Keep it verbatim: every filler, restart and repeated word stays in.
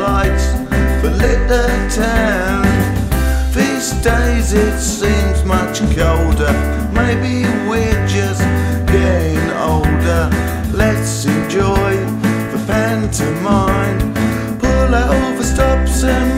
lights that lit the town. These days it seems much colder. Maybe we're just getting older. Let's enjoy the pantomime. Pull out all the stops and